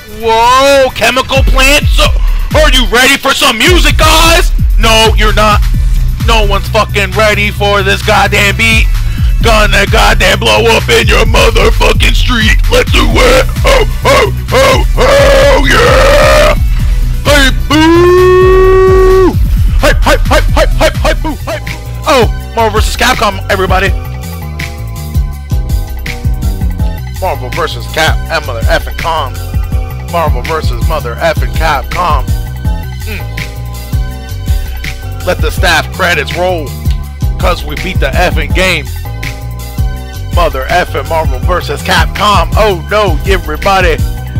Whoa, chemical plants. Are you ready for some music, guys? No, you're not. No one's fucking ready for this goddamn beat. Gonna goddamn blow up in your motherfucking street. Let's do it. Oh, oh, oh, oh, yeah. Hey, boo. Hype, hype, hype, hype, hype, hype, boo, hype. Oh, Marvel vs. Capcom, everybody. Marvel vs. Cap and mother effing com. Marvel vs. mother effing Capcom. Let the staff credits roll, cause we beat the effing game. Mother effing Marvel vs. Capcom. Oh no, everybody.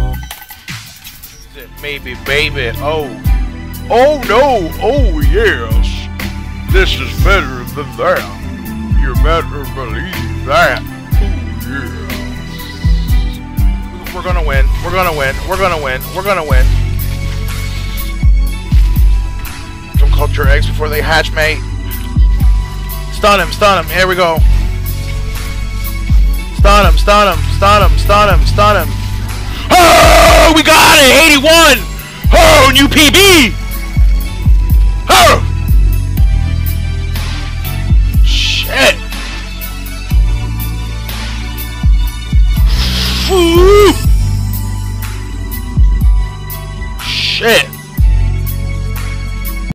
Is it maybe baby? Oh. Oh no. Oh yes. This is better than that. You better believe that. Oh yeah. We're gonna win. We're gonna win. We're gonna win. We're gonna win. Don't cook your eggs before they hatch, mate. Stun him, stun him. Here we go. Stun him, stun him, stun him, stun him, stun him. Oh, we got it! 81! Oh, new PB! Oh! Shit! Woo! Shit!